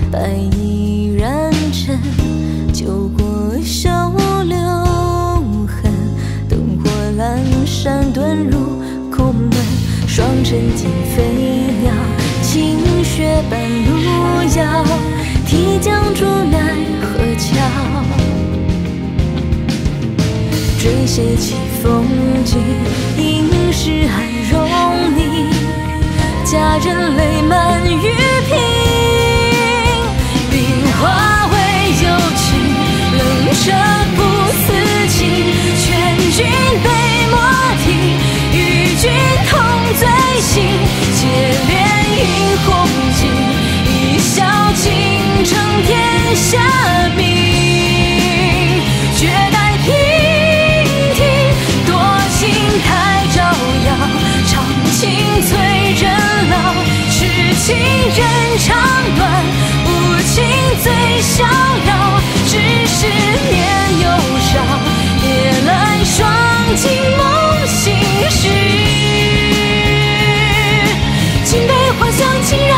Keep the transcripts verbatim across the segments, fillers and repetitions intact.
白衣染尘，酒过休留痕。灯火阑珊遁入空门，双尘尽飞鸟，清雪伴路遥，提江竹奈何桥。追写起风景，应是寒容你，佳人泪满玉屏。冰花为幽情，冷彻不思情。劝君杯莫停，与君同醉醒。结连映红巾，一笑倾城天下名。绝代娉婷，多情太招摇，长情催人老。痴情人肠断，无情最逍遥。只是年幼少，夜来霜尽梦醒时。金杯花香轻绕，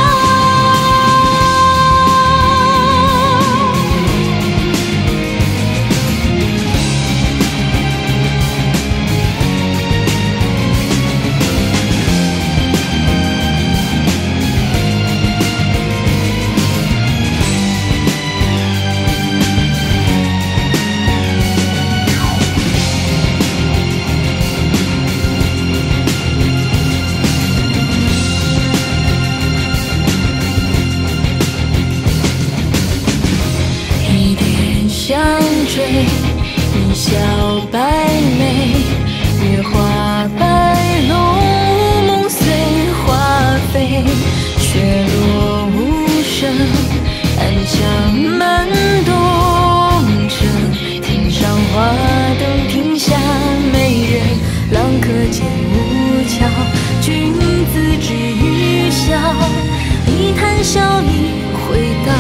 相追，一笑百媚，月华白龙，梦随花飞。雪落无声，暗香满东城。天上花灯停下，美人郎可见无桥。君子之于笑，一谈笑意回道。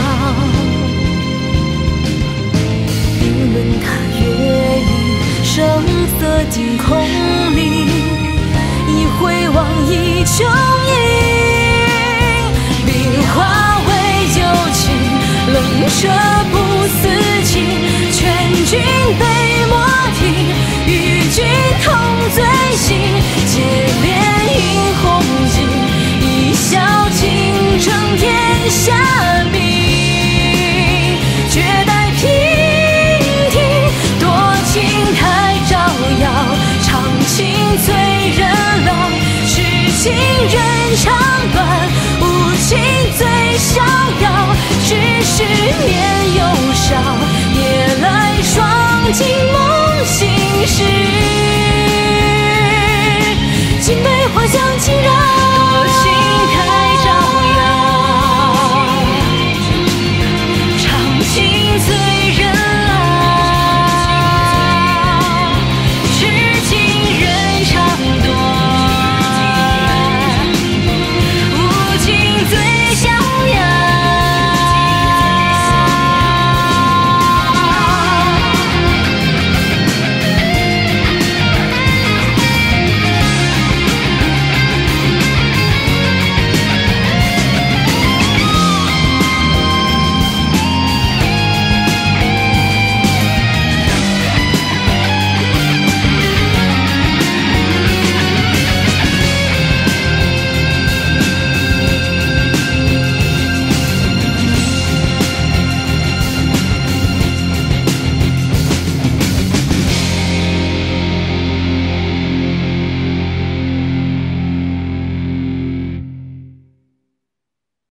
定论他月影，声色尽空里，一回望一琼影。冰花为幽情，冷彻不思情。劝君杯莫停，与君同醉醒。结连映红巾，一笑倾城天下名。绝代娉婷，多情太招摇，长情催人老。痴情人肠断，无情最逍遥。只是年幼少，夜来霜尽梦醒时。